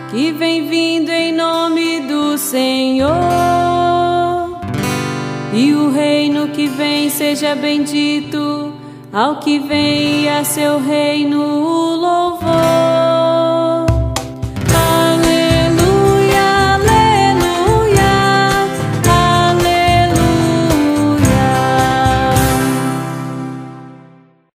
que vem vindo em nome do Senhor. E o reino que vem seja bendito, ao que vem e a seu reino o louvor.